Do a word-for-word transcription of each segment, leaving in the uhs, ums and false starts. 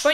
Чпонь.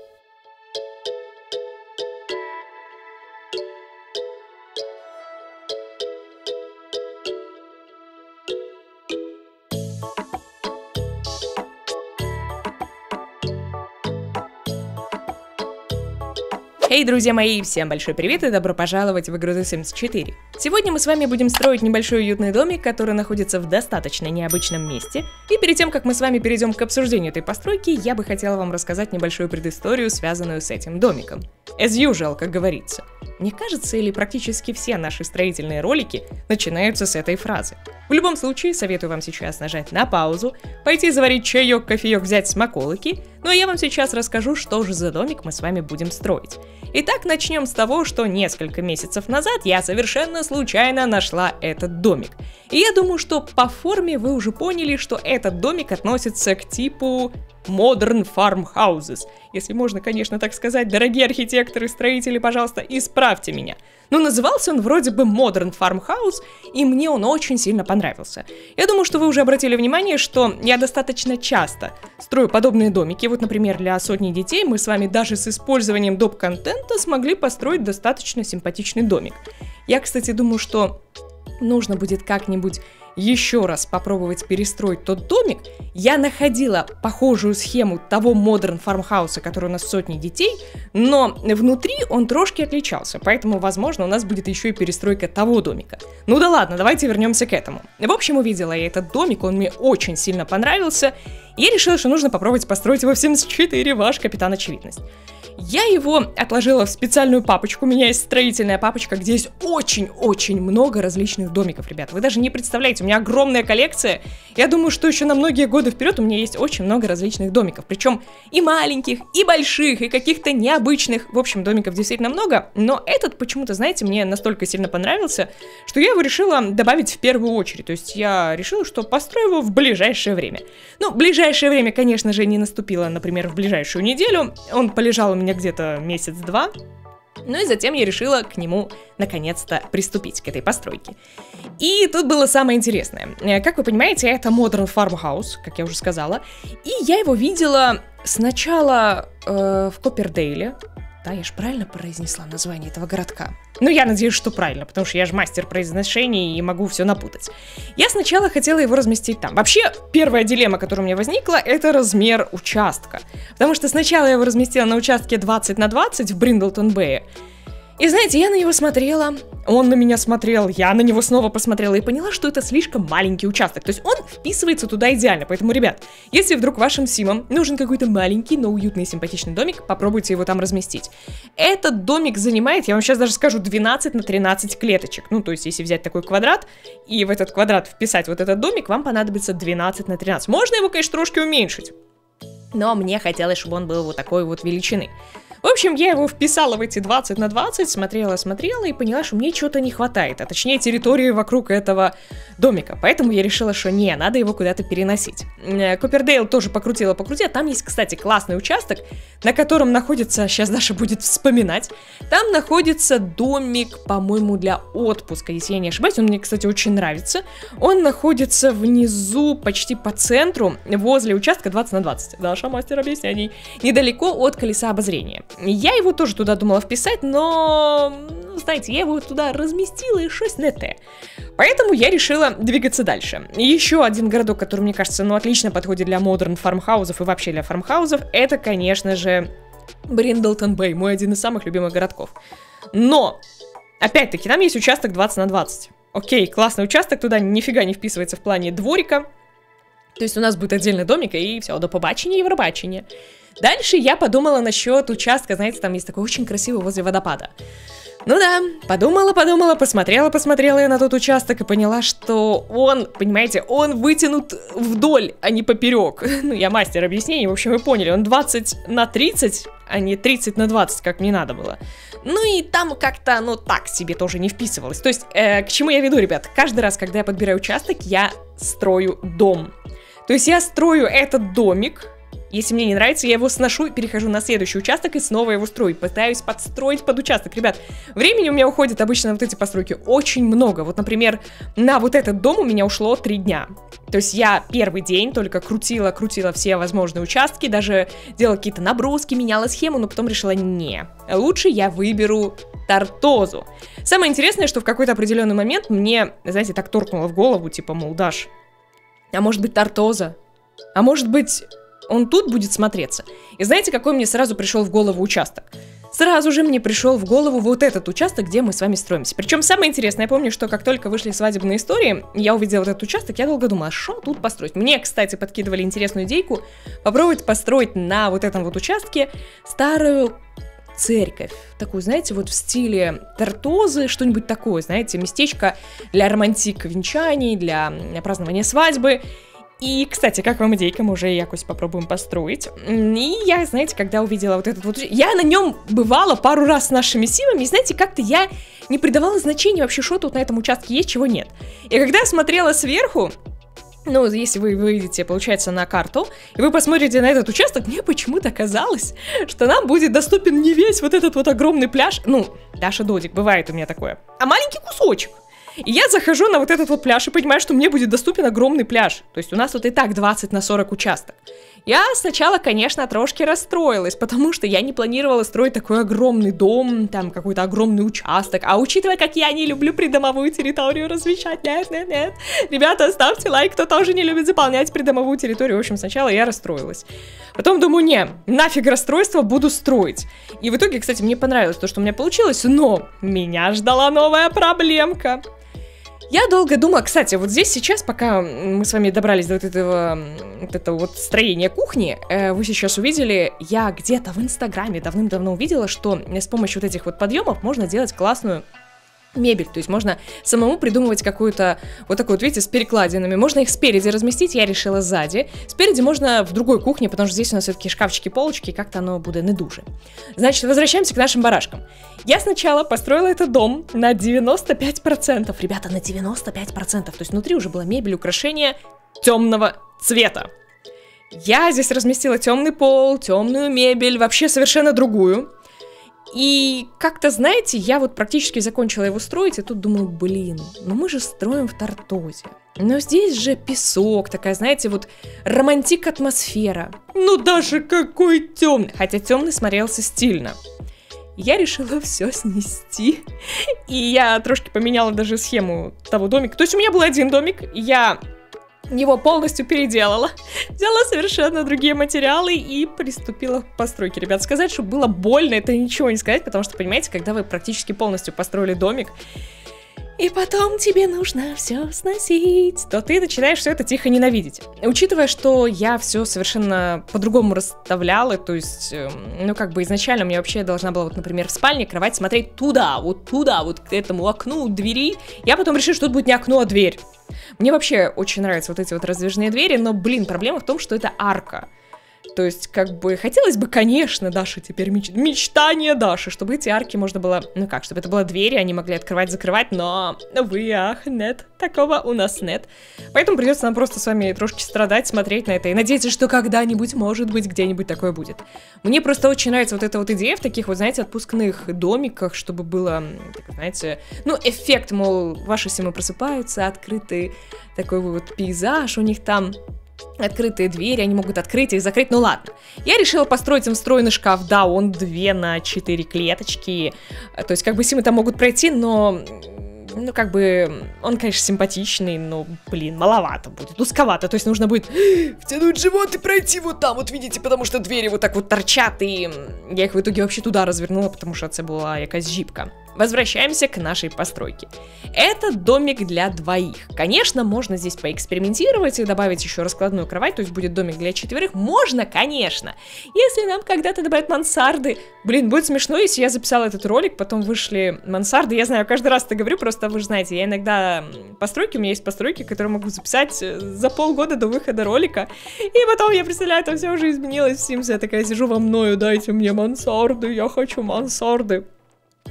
Эй, друзья мои, всем большой привет и добро пожаловать в игру The Sims четыре. Сегодня мы с вами будем строить небольшой уютный домик, который находится в достаточно необычном месте. И перед тем, как мы с вами перейдем к обсуждению этой постройки, я бы хотела вам рассказать небольшую предысторию, связанную с этим домиком. As usual, как говорится. Мне кажется, или практически все наши строительные ролики начинаются с этой фразы. В любом случае, советую вам сейчас нажать на паузу, пойти заварить чаек, кофеек, взять смаколыки, ну а я вам сейчас расскажу, что же за домик мы с вами будем строить. Итак, начнем с того, что несколько месяцев назад я совершенно случайно нашла этот домик. И я думаю, что по форме вы уже поняли, что этот домик относится к типу Modern Farmhouses. Если можно, конечно, так сказать, дорогие архитекторы, строители, пожалуйста, исправьте меня. Но назывался он вроде бы Modern Farmhouse, и мне он очень сильно понравился. Я думаю, что вы уже обратили внимание, что я достаточно часто строю подобные домики. Вот, например, для сотни детей мы с вами даже с использованием доп-контента смогли построить достаточно симпатичный домик. Я, кстати, думаю, что нужно будет как-нибудь еще раз попробовать перестроить тот домик. Я находила похожую схему того Modern Farmhouse, который у нас в сотне детей, но внутри он трошки отличался, поэтому, возможно, у нас будет еще и перестройка того домика. Ну да ладно, давайте вернемся к этому. В общем, увидела я этот домик, он мне очень сильно понравился, и я решила, что нужно попробовать построить его в Sims четыре, ваш капитан очевидность. Я его отложила в специальную папочку, у меня есть строительная папочка, где есть очень-очень много различных домиков, ребят. Вы даже не представляете, у меня огромная коллекция. Я думаю, что еще на многие годы вперед у меня есть очень много различных домиков. Причем и маленьких, и больших, и каких-то необычных. В общем, домиков действительно много. Но этот почему-то, знаете, мне настолько сильно понравился, что я его решила добавить в первую очередь. То есть я решила, что построю его в ближайшее время. Ну, ближайшее время, конечно же, не наступило, например, в ближайшую неделю. Он полежал у меня где-то месяц-два. Ну и затем я решила к нему наконец-то приступить, к этой постройке. И тут было самое интересное. Как вы понимаете, это Modern Farmhouse, как я уже сказала. И я его видела сначала э, в Коппердейле. Да, я же правильно произнесла название этого городка? Ну, я надеюсь, что правильно, потому что я же мастер произношения и могу все напутать. Я сначала хотела его разместить там. Вообще, первая дилемма, которая у меня возникла, это размер участка. Потому что сначала я его разместила на участке двадцать на двадцать в Бриндлтон-Бэе. И знаете, я на него смотрела, он на меня смотрел, я на него снова посмотрела и поняла, что это слишком маленький участок. То есть он вписывается туда идеально. Поэтому, ребят, если вдруг вашим симам нужен какой-то маленький, но уютный и симпатичный домик, попробуйте его там разместить. Этот домик занимает, я вам сейчас даже скажу, двенадцать на тринадцать клеточек. Ну, то есть, если взять такой квадрат и в этот квадрат вписать вот этот домик, вам понадобится двенадцать на тринадцать. Можно его, конечно, трошки уменьшить, но мне хотелось, чтобы он был вот такой вот величины. В общем, я его вписала в эти двадцать на двадцать, смотрела-смотрела и поняла, что мне чего-то не хватает, а точнее территории вокруг этого домика. Поэтому я решила, что не, надо его куда-то переносить. Коппердейл тоже покрутила-покрутила. Там есть, кстати, классный участок, на котором находится, сейчас Даша будет вспоминать, там находится домик, по-моему, для отпуска, если я не ошибаюсь. Он мне, кстати, очень нравится. Он находится внизу, почти по центру, возле участка двадцать на двадцать. Даша, мастер объяснений. Недалеко от колеса обозрения. Я его тоже туда думала вписать, но, ну, знаете, я его туда разместила и шесть на Т. Поэтому я решила двигаться дальше. Еще один городок, который, мне кажется, ну, отлично подходит для модерн фармхаузов и вообще для фармхаузов, это, конечно же, Бриндлтон-Бэй, мой один из самых любимых городков. Но, опять-таки, там есть участок двадцать на двадцать. Окей, классный участок, туда нифига не вписывается в плане дворика. То есть у нас будет отдельный домик, и все, до побачення и Евробачення. Дальше я подумала насчет участка, знаете, там есть такой очень красивый возле водопада. Ну да, подумала, подумала, посмотрела, посмотрела я на тот участок и поняла, что он, понимаете, он вытянут вдоль, а не поперек. Ну, я мастер объяснений, в общем, вы поняли, он двадцать на тридцать, а не тридцать на двадцать, как мне надо было. Ну и там как-то, ну так себе тоже не вписывалось. То есть, э, к чему я веду, ребят? Каждый раз, когда я подбираю участок, я строю дом. То есть я строю этот домик, Если мне не нравится, я его сношу, перехожу на следующий участок и снова его строю. Пытаюсь подстроить под участок. Ребят, времени у меня уходит обычно на вот эти постройки очень много. Вот, например, на вот этот дом у меня ушло три дня. То есть я первый день только крутила, крутила все возможные участки, даже делала какие-то наброски, меняла схему, но потом решила, не, лучше я выберу Тартозу. Самое интересное, что в какой-то определенный момент мне, знаете, так торкнуло в голову, типа, мол, Даш, а может быть Тартоза? А может быть он тут будет смотреться? И знаете, какой мне сразу пришел в голову участок? Сразу же мне пришел в голову вот этот участок, где мы с вами строимся. Причем самое интересное, я помню, что как только вышли свадебные истории, я увидела вот этот участок, я долго думала, что тут построить. Мне, кстати, подкидывали интересную идейку попробовать построить на вот этом вот участке старую церковь. Такую, знаете, вот в стиле Тартозы, что-нибудь такое, знаете, местечко для романтик венчаний, для празднования свадьбы. И, кстати, как вам идейка, мы уже якось попробуем построить. И я, знаете, когда увидела вот этот вот... Я на нем бывала пару раз с нашими силами, и, знаете, как-то я не придавала значения вообще, что тут на этом участке есть, чего нет. И когда я смотрела сверху, ну, если вы выйдете, получается, на карту, и вы посмотрите на этот участок, мне почему-то казалось, что нам будет доступен не весь вот этот вот огромный пляж. Ну, Даша Додик, бывает у меня такое. А маленький кусочек. И я захожу на вот этот вот пляж и понимаю, что мне будет доступен огромный пляж. То есть у нас вот и так двадцать на сорок участок. Я сначала, конечно, трошки расстроилась, потому что я не планировала строить такой огромный дом, там какой-то огромный участок. А учитывая, как я не люблю придомовую территорию размещать, нет, нет, нет. Ребята, ставьте лайк, кто тоже не любит заполнять придомовую территорию. В общем, сначала я расстроилась. Потом думаю, не, нафиг расстройство, буду строить. И в итоге, кстати, мне понравилось то, что у меня получилось, но меня ждала новая проблемка. Я долго думала, кстати, вот здесь сейчас, пока мы с вами добрались до вот этого, вот этого вот строения кухни, э, вы сейчас увидели, я где-то в Инстаграме давным-давно увидела, что с помощью вот этих вот подъемов можно делать классную мебель, то есть можно самому придумывать какую-то вот такую вот, видите, с перекладинами, можно их спереди разместить, я решила сзади, спереди можно в другой кухне, потому что здесь у нас все-таки шкафчики, полочки, и как-то оно будет не дуже. Значит, возвращаемся к нашим барашкам. Я сначала построила этот дом на девяносто пять процентов, ребята, на девяносто пять процентов, то есть внутри уже была мебель, украшения темного цвета. Я здесь разместила темный пол, темную мебель, вообще совершенно другую. И как-то, знаете, я вот практически закончила его строить, и тут думаю, блин, ну мы же строим в Тартозе. Но здесь же песок, такая, знаете, вот романтик-атмосфера. Ну даже какой темный, хотя темный смотрелся стильно. Я решила все снести, и я трошки поменяла даже схему того домика. То есть у меня был один домик, я его полностью переделала, взяла совершенно другие материалы и приступила к постройке. Ребят, сказать, что было больно, это ничего не сказать, потому что, понимаете, когда вы практически полностью построили домик, и потом тебе нужно все сносить, то ты начинаешь все это тихо ненавидеть. Учитывая, что я все совершенно по-другому расставляла, то есть, ну, как бы изначально у меня вообще должна была, вот, например, в спальне кровать смотреть туда, вот туда, вот к этому окну, двери. Я потом решила, что тут будет не окно, а дверь. Мне вообще очень нравятся вот эти вот раздвижные двери, но, блин, проблема в том, что это арка. То есть, как бы, хотелось бы, конечно, Даша, теперь меч... мечтание Даши, чтобы эти арки можно было, ну как, чтобы это было двери, они могли открывать-закрывать, но, увы, ах, нет, такого у нас нет. Поэтому придется нам просто с вами трошки страдать, смотреть на это и надеяться, что когда-нибудь, может быть, где-нибудь такое будет. Мне просто очень нравится вот эта вот идея в таких вот, знаете, отпускных домиках, чтобы было, знаете, ну, эффект, мол, ваши семьи просыпаются, открытый такой вот пейзаж у них там. Открытые двери, они могут открыть и закрыть, ну ладно. Я решила построить им встроенный шкаф, да, он два на четыре клеточки, то есть как бы симы там могут пройти, но, ну как бы, он, конечно, симпатичный, но, блин, маловато будет, узковато, то есть нужно будет втянуть живот и пройти вот там, вот видите, потому что двери вот так вот торчат, и я их в итоге вообще туда развернула, потому что это была якась жипка. Возвращаемся к нашей постройке. Это домик для двоих. Конечно, можно здесь поэкспериментировать и добавить еще раскладную кровать, то есть будет домик для четверых. Можно, конечно. Если нам когда-то добавят мансарды. Блин, будет смешно, если я записала этот ролик, потом вышли мансарды. Я знаю, каждый раз это говорю, просто вы же знаете, я иногда постройки, у меня есть постройки, которые могу записать за полгода до выхода ролика. И потом я представляю, там все уже изменилось в Sims. Я такая сижу во мною, дайте мне мансарды, я хочу мансарды.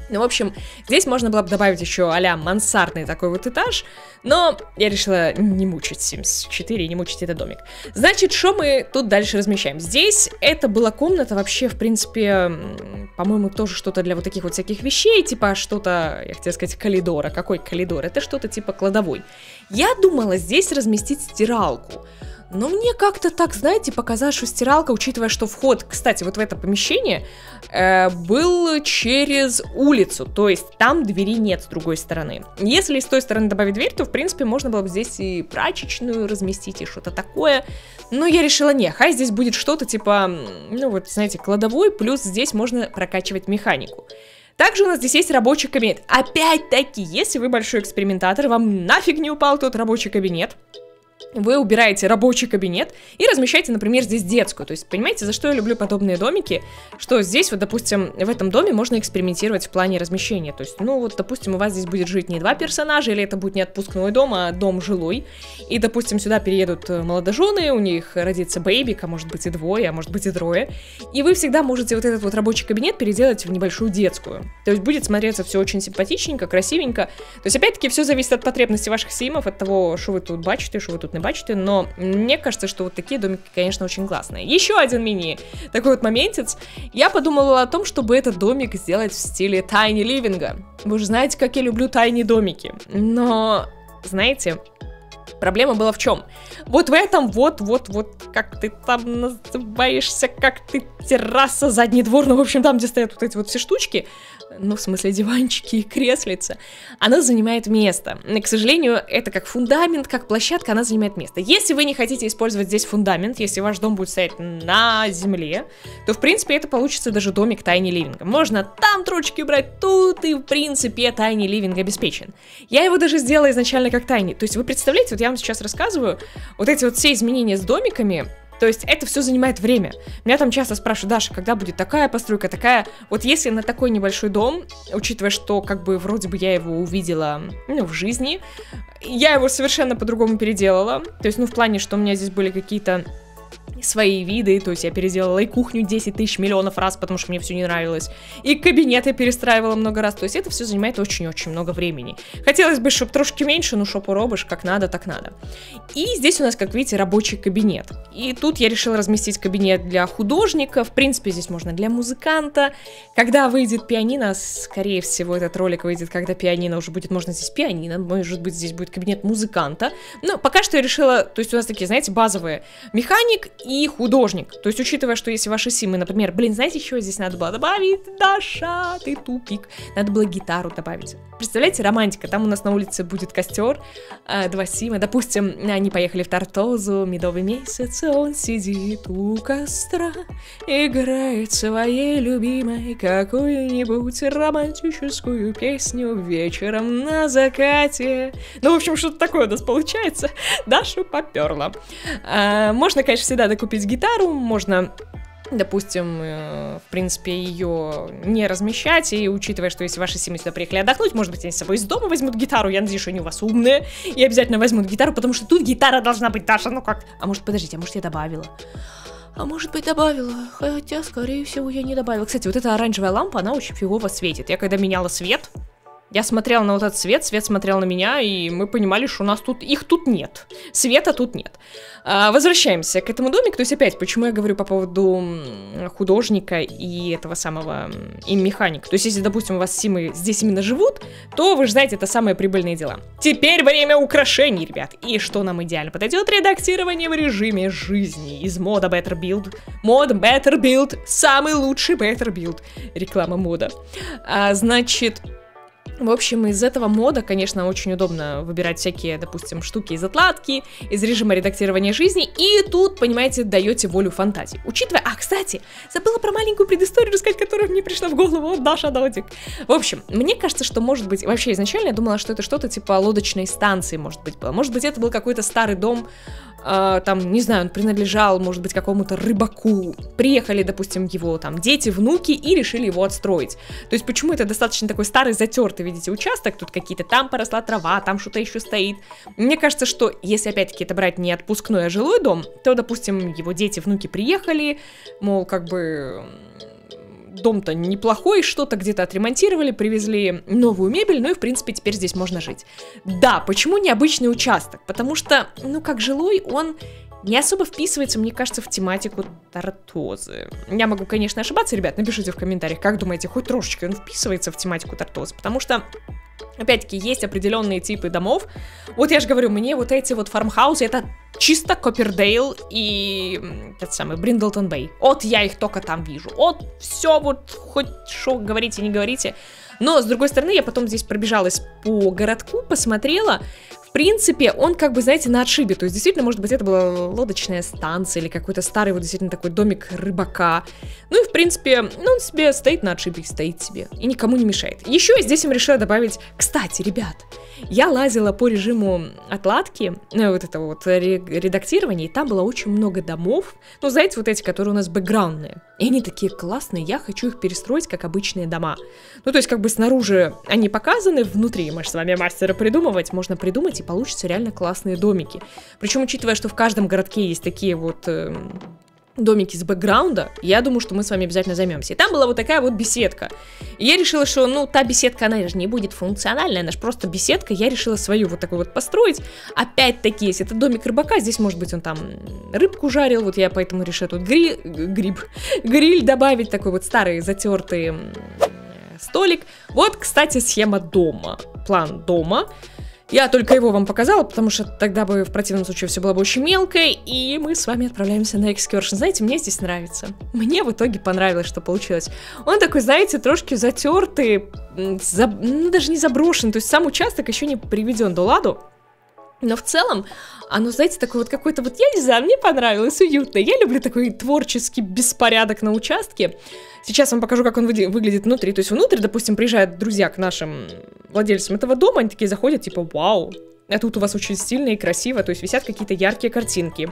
Ну, в общем, здесь можно было бы добавить еще а-ля мансардный такой вот этаж, но я решила не мучить Sims четыре, не мучить этот домик. Значит, что мы тут дальше размещаем? Здесь это была комната вообще, в принципе, по-моему, тоже что-то для вот таких вот всяких вещей, типа что-то, я хотела сказать, коридора. Какой коридор? Это что-то типа кладовой. Я думала здесь разместить стиралку. Но мне как-то так, знаете, показалось, что стиралка, учитывая, что вход, кстати, вот в это помещение э, был через улицу, то есть там двери нет с другой стороны. Если с той стороны добавить дверь, то, в принципе, можно было бы здесь и прачечную разместить, и что-то такое. Но я решила, не, хай здесь будет что-то типа, ну вот, знаете, кладовой, плюс здесь можно прокачивать механику. Также у нас здесь есть рабочий кабинет. Опять-таки, если вы большой экспериментатор, вам нафиг не упал тот рабочий кабинет, вы убираете рабочий кабинет и размещаете, например, здесь детскую. То есть, понимаете, за что я люблю подобные домики? Что здесь, вот, допустим, в этом доме можно экспериментировать в плане размещения. То есть, ну, вот, допустим, у вас здесь будет жить не два персонажа, или это будет не отпускной дом, а дом жилой. И, допустим, сюда переедут молодожены, у них родится бэйбик, а может быть и двое, а может быть и трое. И вы всегда можете вот этот вот рабочий кабинет переделать в небольшую детскую. То есть, будет смотреться все очень симпатичненько, красивенько. То есть, опять-таки, все зависит от потребностей ваших симов, от того, что вы тут бачите, что вы тут не бачите, но мне кажется, что вот такие домики, конечно, очень классные. Еще один мини такой вот моментец. Я подумала о том, чтобы этот домик сделать в стиле Tiny Living. Вы же знаете, как я люблю тайни домики. Но, знаете, проблема была в чем? Вот в этом вот, вот, вот, как ты там называешься, как ты, терраса, задний двор, ну, в общем, там, где стоят вот эти вот все штучки, ну, в смысле, диванчики и креслица, она занимает место. И, к сожалению, это как фундамент, как площадка, она занимает место. Если вы не хотите использовать здесь фундамент, если ваш дом будет стоять на земле, то, в принципе, это получится даже домик Tiny Living. Можно там трочки убрать, тут и, в принципе, Tiny Living обеспечен. Я его даже сделала изначально как Tiny. То есть, вы представляете, вот я вам сейчас рассказываю, вот эти вот все изменения с домиками. То есть это все занимает время. Меня там часто спрашивают: Даша, когда будет такая постройка, такая... Вот если на такой небольшой дом, учитывая, что как бы вроде бы я его увидела, ну, в жизни, я его совершенно по-другому переделала. То есть, ну, в плане, что у меня здесь были какие-то свои виды, то есть я переделала и кухню десять тысяч миллионов раз, потому что мне все не нравилось, и кабинет я перестраивала много раз, то есть это все занимает очень-очень много времени. Хотелось бы, чтобы трошки меньше, ну шо поробишь, как надо, так надо. И здесь у нас, как видите, рабочий кабинет. И тут я решила разместить кабинет для художника, в принципе, здесь можно для музыканта. Когда выйдет пианино, скорее всего, этот ролик выйдет, когда пианино уже будет, можно здесь пианино, может быть, здесь будет кабинет музыканта. Но пока что я решила, то есть у нас такие, знаете, базовые: механик и художник. То есть, учитывая, что если ваши симы, например, блин, знаете, еще здесь надо было добавить? Даша, ты тупик. Надо было гитару добавить. Представляете, романтика. Там у нас на улице будет костер, э, два сима. Допустим, они поехали в Тартозу, медовый месяц, он сидит у костра, играет своей любимой какую-нибудь романтическую песню вечером на закате. Ну, в общем, что-то такое у нас получается. Дашу поперла. А, можно, конечно, всегда докупить гитару, можно, допустим, э, в принципе, ее не размещать, и учитывая, что если ваши семьи сюда приехали отдохнуть, может быть, они с собой из дома возьмут гитару, я надеюсь, что они у вас умные, и обязательно возьмут гитару, потому что тут гитара должна быть, Даша, ну как? А может, подождите, а может, я добавила? А может быть, добавила, хотя, скорее всего, я не добавила. Кстати, вот эта оранжевая лампа, она очень фигово светит. Я когда меняла свет, я смотрела на вот этот свет, свет смотрел на меня, и мы понимали, что у нас тут, их тут нет, света тут нет. А, возвращаемся к этому домику, то есть опять, почему я говорю по поводу художника и этого самого, и механика. То есть если, допустим, у вас симы здесь именно живут, то вы же знаете, это самые прибыльные дела. Теперь время украшений, ребят. И что нам идеально подойдет? Редактирование в режиме жизни из мода Better Build. Мод Better Build, самый лучший Better Build. Реклама мода. А, значит... В общем, из этого мода, конечно, очень удобно выбирать всякие, допустим, штуки из отладки, из режима редактирования жизни, и тут, понимаете, даете волю фантазии. Учитывая... А, кстати, забыла про маленькую предысторию рассказать, которая мне пришла в голову. Вот Даша Додик. В общем, мне кажется, что, может быть, вообще изначально я думала, что это что-то типа лодочной станции, может быть, было. Может быть, это был какой-то старый дом, э, там, не знаю, он принадлежал, может быть, какому-то рыбаку. Приехали, допустим, его там дети, внуки и решили его отстроить. То есть, почему это достаточно такой старый, затертый, видите, участок, тут какие-то, там поросла трава, там что-то еще стоит. Мне кажется, что если опять-таки это брать не отпускной, а жилой дом, то, допустим, его дети, внуки приехали, мол, как бы... дом-то неплохой, что-то где-то отремонтировали, привезли новую мебель, ну и, в принципе, теперь здесь можно жить. Да, почему необычный участок? Потому что, ну, как жилой, он не особо вписывается, мне кажется, в тематику Тортозы. Я могу, конечно, ошибаться, ребят, напишите в комментариях, как думаете, хоть трошечки он вписывается в тематику Тортозы, потому что, опять-таки, есть определенные типы домов. Вот я же говорю, мне вот эти вот фармхаусы, это чисто Коппердейл и этот самый Бриндлтон Бэй. Вот я их только там вижу. Вот все вот, хоть что говорите, не говорите. Но, с другой стороны, я потом здесь пробежалась по городку, посмотрела. В принципе, он как бы, знаете, на отшибе. То есть, действительно, может быть, это была лодочная станция или какой-то старый, вот действительно такой домик рыбака. Ну и, в принципе, ну, он себе стоит на отшибе и стоит себе. И никому не мешает. Еще я здесь им решила добавить... Кстати, ребят, я лазила по режиму отладки, ну, вот этого вот редактирования, и там было очень много домов. Ну, знаете, вот эти, которые у нас бэкграундные. И они такие классные, я хочу их перестроить, как обычные дома. Ну, то есть, как бы снаружи они показаны, внутри, мы же с вами мастера придумывать, можно придумать, и получатся реально классные домики. Причем, учитывая, что в каждом городке есть такие вот э, домики с бэкграунда, я думаю, что мы с вами обязательно займемся. И там была вот такая вот беседка. И я решила, что, ну, та беседка, она же не будет функциональная, она же просто беседка, я решила свою вот такую вот построить. Опять-таки, если это домик рыбака, здесь, может быть, он там рыбку жарил, вот я поэтому решила тут гри... гриб, гриль добавить, такой вот старый затертый столик. Вот, кстати, схема дома, план дома. Я только его вам показала, потому что тогда бы в противном случае все было бы очень мелко, и мы с вами отправляемся на экскуршн. Знаете, мне здесь нравится. Мне в итоге понравилось, что получилось. Он такой, знаете, трошки затертый, за... ну, даже не заброшен, то есть сам участок еще не приведен до ладу. Но в целом, оно, знаете, такой вот какой-то вот, я не знаю, мне понравилось, уютно. Я люблю такой творческий беспорядок на участке. Сейчас вам покажу, как он вы- выглядит внутри. То есть внутрь, допустим, приезжают друзья к нашим владельцам этого дома, они такие заходят, типа, вау, а тут у вас очень стильно и красиво, то есть висят какие-то яркие картинки.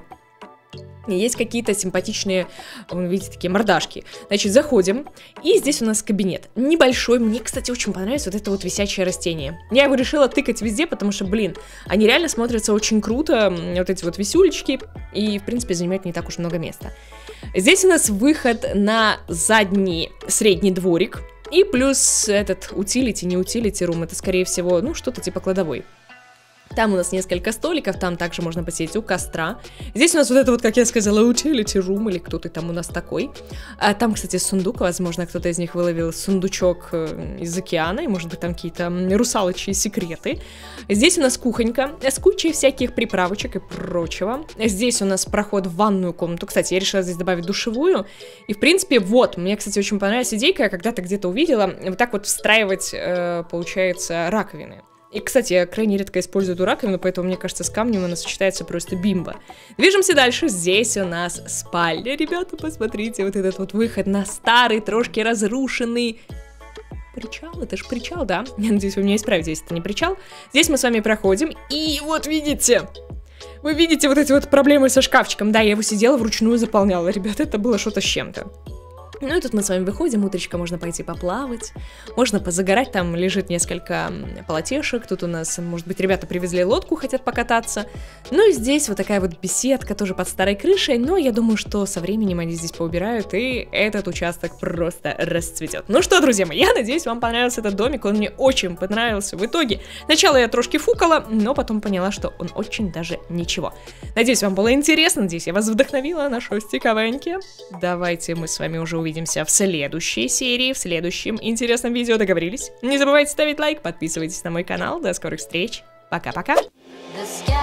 И есть какие-то симпатичные, вы видите, такие мордашки. Значит, заходим, и здесь у нас кабинет. Небольшой, мне, кстати, очень понравилось вот это вот висячее растение. Я его решила тыкать везде, потому что, блин, они реально смотрятся очень круто, вот эти вот висюлечки, и, в принципе, занимают не так уж много места. Здесь у нас выход на задний средний дворик, и плюс этот утилити, не утилити рум, это, скорее всего, ну, что-то типа кладовой. Там у нас несколько столиков, там также можно посидеть у костра. Здесь у нас вот это вот, как я сказала, utility room, или кто-то там у нас такой. А там, кстати, сундук, возможно, кто-то из них выловил сундучок из океана, и, может быть, там какие-то русалочьи секреты. Здесь у нас кухонька с кучей всяких приправочек и прочего. Здесь у нас проход в ванную комнату. Кстати, я решила здесь добавить душевую. И, в принципе, вот, мне, кстати, очень понравилась идейка, я когда-то где-то увидела, вот так вот встраивать, э, получается, раковины. И, кстати, я крайне редко использую эту раковину, поэтому, мне кажется, с камнем она сочетается просто бимба. Движемся дальше. Здесь у нас спальня. Ребята, посмотрите, вот этот вот выход на старый, трошки разрушенный причал. Это же причал, да? Я надеюсь, вы меня исправите, если это не причал. Здесь мы с вами проходим. И вот видите... Вы видите вот эти вот проблемы со шкафчиком. Да, я его сидела, вручную заполняла. Ребята, это было что-то с чем-то. Ну и тут мы с вами выходим, утречка, можно пойти поплавать, можно позагорать, там лежит несколько полотешек, тут у нас, может быть, ребята привезли лодку, хотят покататься. Ну и здесь вот такая вот беседка, тоже под старой крышей, но я думаю, что со временем они здесь поубирают, и этот участок просто расцветет. Ну что, друзья мои, я надеюсь, вам понравился этот домик, он мне очень понравился в итоге. Сначала я трошки фукала, но потом поняла, что он очень даже ничего. Надеюсь, вам было интересно, надеюсь, я вас вдохновила на шости кавеньки. Давайте мы с вами уже увидим. Увидимся в следующей серии, в следующем интересном видео. Договорились? Не забывайте ставить лайк, подписывайтесь на мой канал. До скорых встреч. Пока-пока.